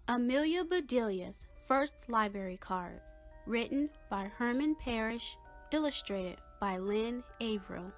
Amelia Bedelia's First Library Card, written by Herman Parrish, illustrated by Lynn Averill.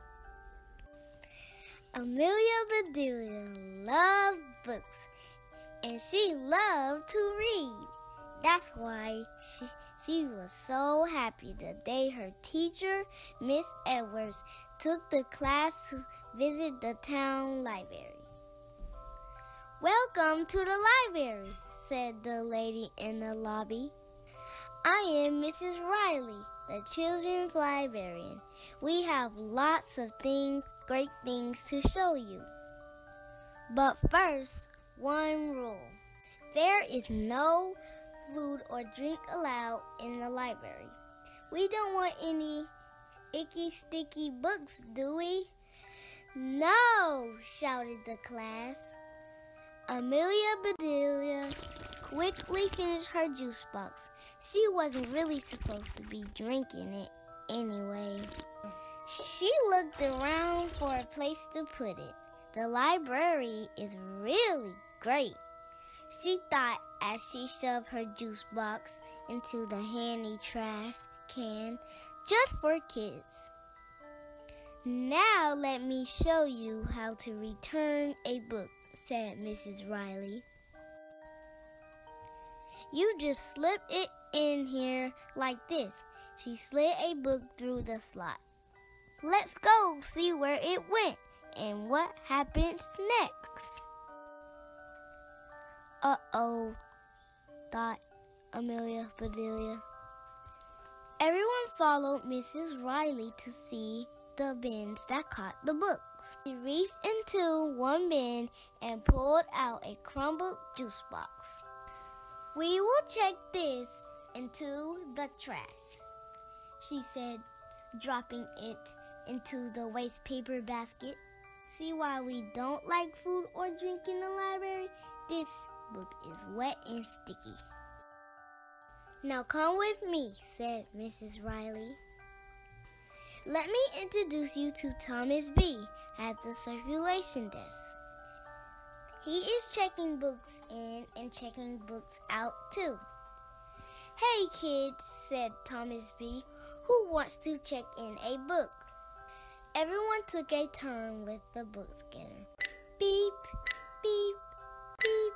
Amelia Bedelia loved books, and she loved to read. That's why she was so happy the day her teacher, Miss Edwards, took the class to visit the town library. "Welcome to the library," said the lady in the lobby. "I am Mrs. Riley, the children's librarian. We have lots of great things to show you. But first, one rule. There is no food or drink allowed in the library. We don't want any icky, sticky books, do we?" "No!" shouted the class. Amelia Bedelia quickly finished her juice box. She wasn't really supposed to be drinking it anyway. She looked around for a place to put it. The library is really great, she thought as she shoved her juice box into the handy trash can just for kids. "Now let me show you how to return a book," said Mrs. Riley. "You just slip it in here like this." She slid a book through the slot. "Let's go see where it went and what happens next." "Uh-oh," thought Amelia Bedelia. Everyone followed Mrs. Riley to see the bins that caught the books. She reached into one bin and pulled out a crumbled juice box. "We will check this into the trash," she said, dropping it into the waste paper basket. "See why we don't like food or drink in the library? This book is wet and sticky." "Now come with me," said Mrs. Riley. "Let me introduce you to Thomas B. at the circulation desk. He is checking books in and checking books out too." "Hey kids," said Thomas B. "Who wants to check in a book?" Everyone took a turn with the book scanner. Beep, beep, beep.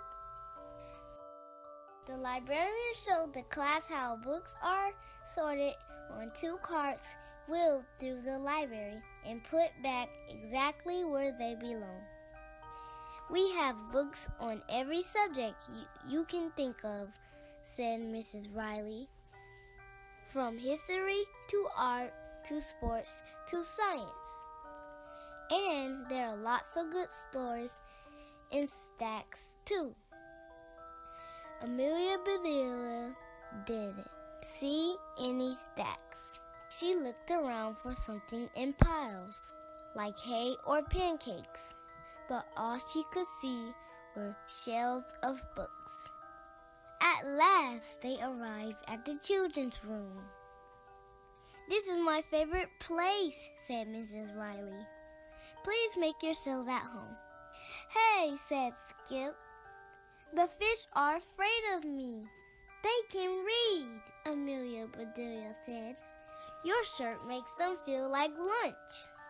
The librarian showed the class how books are sorted on 2 carts wheeled through the library and put back exactly where they belong. "We have books on every subject you can think of," said Mrs. Riley. "From history to art to sports to science. And there are lots of good stories in stacks too." Amelia Bedelia didn't see any stacks. She looked around for something in piles, like hay or pancakes, but all she could see were shelves of books. At last, they arrived at the children's room. "This is my favorite place," said Mrs. Riley. "Please make yourselves at home." "Hey," said Skip, "the fish are afraid of me." "They can read," Amelia Bedelia said. "Your shirt makes them feel like lunch."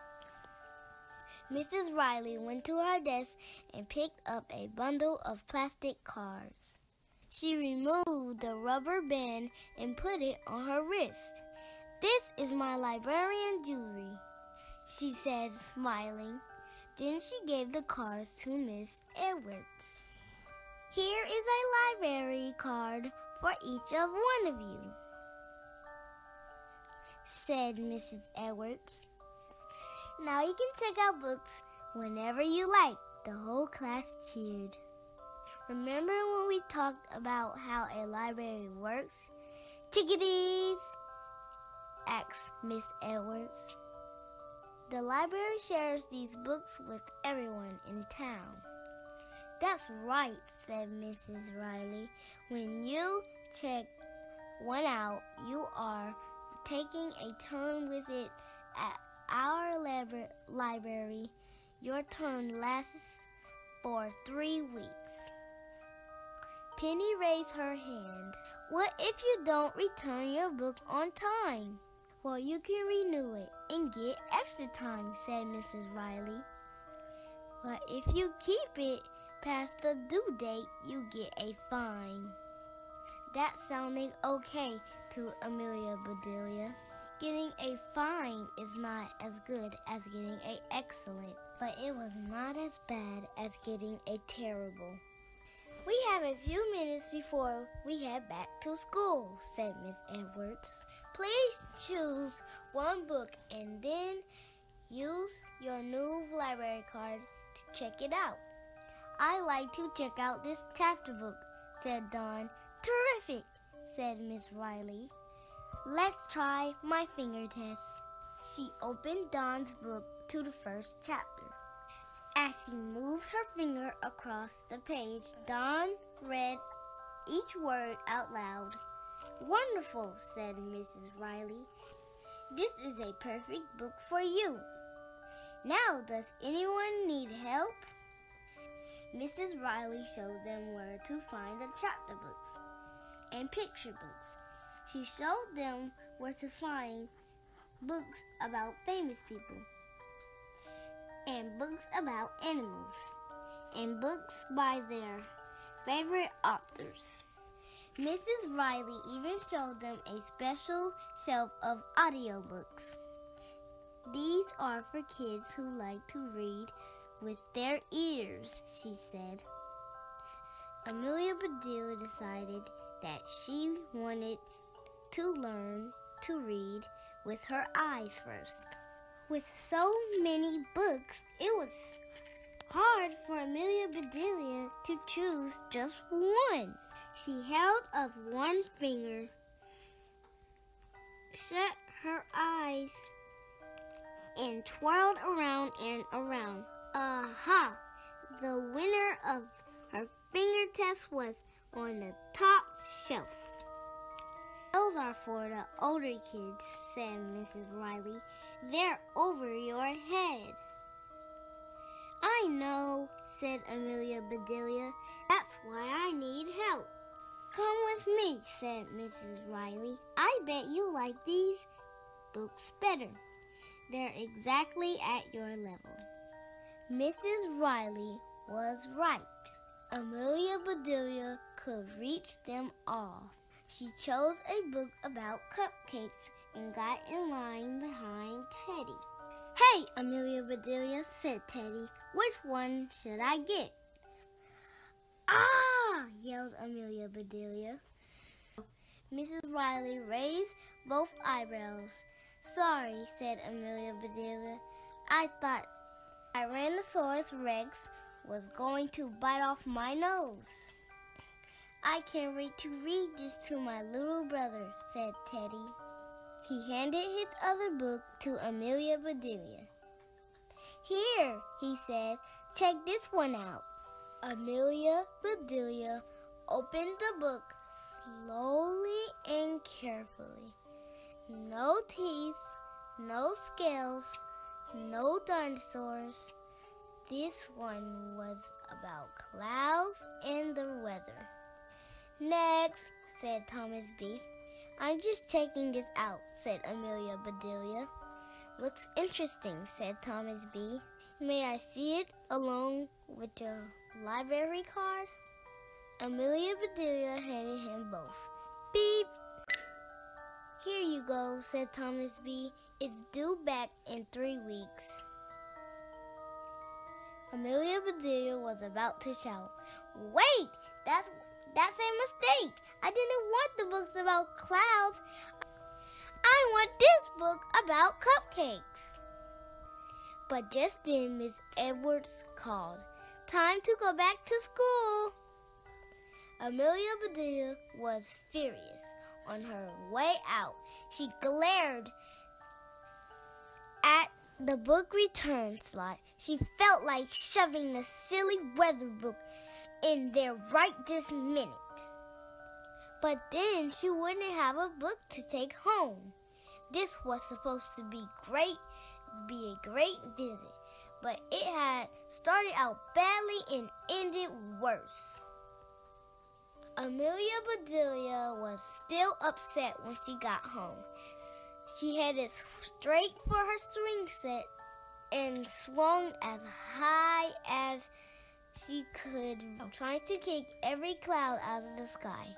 Mrs. Riley went to her desk and picked up a bundle of plastic cards. She removed the rubber band and put it on her wrist. "This is my librarian jewelry," she said, smiling. Then she gave the cards to Miss Edwards. "Here is a library card for each of one of you," said Mrs. Edwards. "Now you can check out books whenever you like." The whole class cheered. "Remember when we talked about how a library works?" "Chickadees?" asked Miss Edwards. "The library shares these books with everyone in town." "That's right," said Mrs. Riley. "When you check one out, you are taking a turn with it at our library. Your turn lasts for 3 weeks. Penny raised her hand. What if you don't return your book on time? Well, you can renew it and get extra time, said Mrs. Riley. But if you keep it past the due date, you get a fine. That sounded okay to Amelia Bedelia. Getting a fine is not as good as getting an excellent, but it was not as bad as getting a terrible. We have a few minutes before we head back to school, said Miss Edwards. Please choose one book and then use your new library card to check it out. I like to check out this chapter book, said Dawn. Terrific, said Miss Riley. Let's try my finger test. She opened Dawn's book to the first chapter. As she moved her finger across the page, Dawn read each word out loud. Wonderful, said Mrs. Riley. This is a perfect book for you. Now, does anyone need help? Mrs. Riley showed them where to find the chapter books and picture books. She showed them where to find books about famous people, and books about animals, and books by their favorite authors. Mrs. Riley even showed them a special shelf of audiobooks. These are for kids who like to read with their ears, she said. Amelia Bedelia decided that she wanted to learn to read with her eyes first. With so many books, it was hard for Amelia Bedelia to choose just one. She held up one finger, shut her eyes, and twirled around and around. Aha! The winner of her finger test was on the top shelf. Those are for the older kids, said Mrs. Riley. They're over your head. I know, said Amelia Bedelia. That's why I need help. Come with me, said Mrs. Riley. I bet you like these books better. They're exactly at your level. Mrs. Riley was right. Amelia Bedelia could reach them all. She chose a book about cupcakes and got in line behind Teddy. Hey, Amelia Bedelia, said Teddy. Which one should I get? Ah! Yelled Amelia Bedelia. Mrs. Riley raised both eyebrows. Sorry, said Amelia Bedelia. I thought Tyrannosaurus Rex was going to bite off my nose. I can't wait to read this to my little brother, said Teddy. He handed his other book to Amelia Bedelia. Here, he said, check this one out. Amelia Bedelia opened the book slowly and carefully. No teeth, no scales, no dinosaurs. This one was about clouds and the weather. Next, said Thomas B. I'm just checking this out, said Amelia Bedelia. Looks interesting, said Thomas B. May I see it along with your library card? Amelia Bedelia handed him both. Beep! Here you go, said Thomas B. It's due back in 3 weeks. Amelia Bedelia was about to shout, Wait! That's a mistake! I didn't want the books about clouds. I want this book about cupcakes. But just then Miss Edwards called, Time to go back to school. Amelia Bedelia was furious. On her way out, she glared at the book return slot. She felt like shoving the silly weather book in there right this minute. But then she wouldn't have a book to take home. This was supposed to be a great visit, but it had started out badly and ended worse. Amelia Bedelia was still upset when she got home. She headed straight for her swing set and swung as high as she could, trying to kick every cloud out of the sky.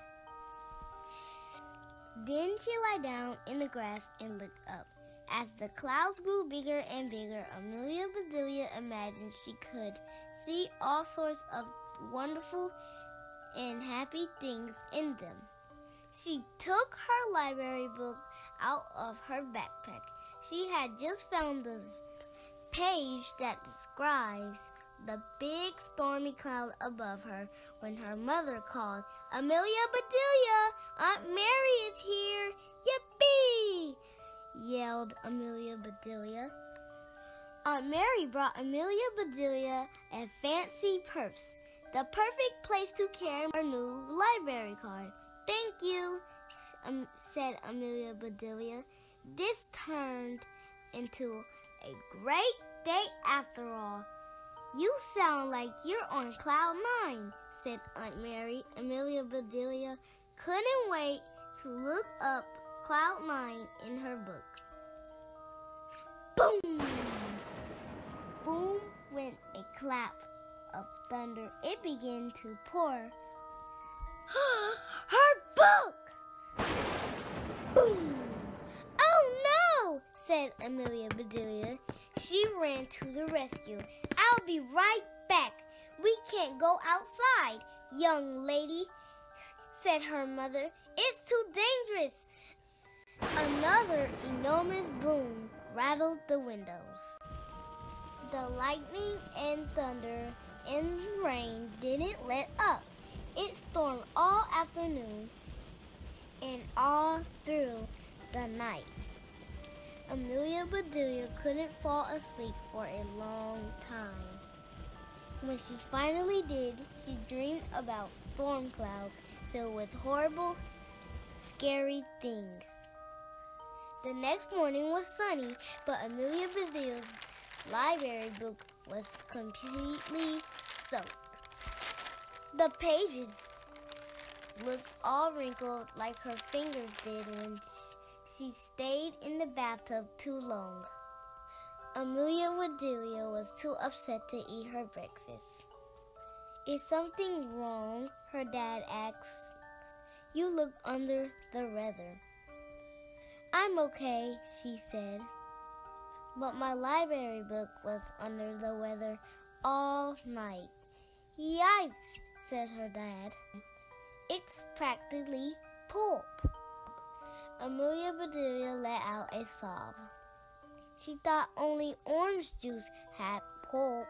Then she lay down in the grass and looked up. As the clouds grew bigger and bigger, Amelia Bedelia imagined she could see all sorts of wonderful and happy things in them. She took her library book out of her backpack. She had just found the page that describes the big stormy cloud above her when her mother called, "Amelia Bedelia, Aunt Mary is here! Yippee!" yelled Amelia Bedelia. Aunt Mary brought Amelia Bedelia a fancy purse, the perfect place to carry her new library card. "Thank you," said Amelia Bedelia. This turned into a great day after all. "You sound like you're on cloud 9, said Aunt Mary. Amelia Bedelia couldn't wait to look up cloud 9 in her book. Boom! Boom went a clap of thunder. It began to pour. Her book! Boom! "Oh no!" said Amelia Bedelia. She ran to the rescue. "I'll be right back. We can't go outside, young lady," said her mother. "It's too dangerous." Another enormous boom rattled the windows. The lightning and thunder and rain didn't let up. It stormed all afternoon and all through the night. Amelia Bedelia couldn't fall asleep for a long time. When she finally did, she dreamed about storm clouds filled with horrible, scary things. The next morning was sunny, but Amelia Bedelia's library book was completely soaked. The pages looked all wrinkled like her fingers did when she stayed in the bathtub too long. Amelia Bedelia was too upset to eat her breakfast. "Is something wrong?" her dad asked. "You look under the weather." "I'm okay," she said. "But my library book was under the weather all night." "Yikes," said her dad. "It's practically pulp." Amelia Bedelia let out a sob. She thought only orange juice had pulp.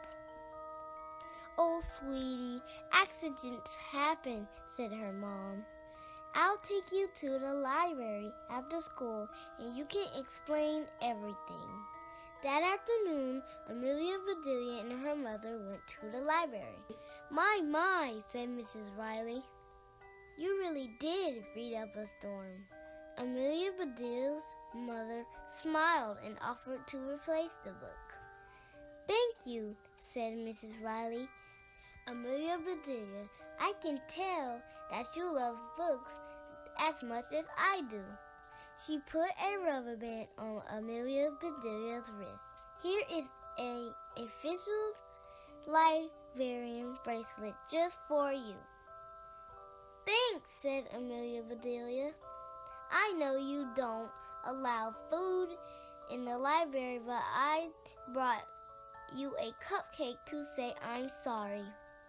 "Oh, sweetie, accidents happen," said her mom. "I'll take you to the library after school and you can explain everything." That afternoon, Amelia Bedelia and her mother went to the library. My, said Mrs. Riley. "You really did read up a storm." Amelia Bedelia's mother smiled and offered to replace the book. "Thank you," said Mrs. Riley. "Amelia Bedelia, I can tell that you love books as much as I do." She put a rubber band on Amelia Bedelia's wrist. "Here is an official librarian bracelet just for you." "Thanks," said Amelia Bedelia. "I know you don't allow food in the library, but I brought you a cupcake to say I'm sorry."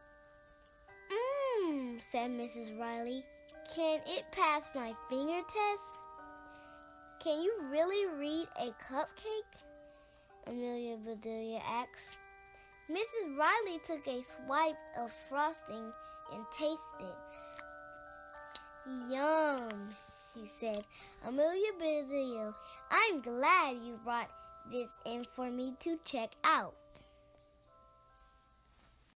Said Mrs. Riley. "Can it pass my finger test?" "Can you really read a cupcake?" Amelia Bedelia asked. Mrs. Riley took a swipe of frosting and tasted. "Yum," she said. "Amelia Bedelia, I'm glad you brought this in for me to check out."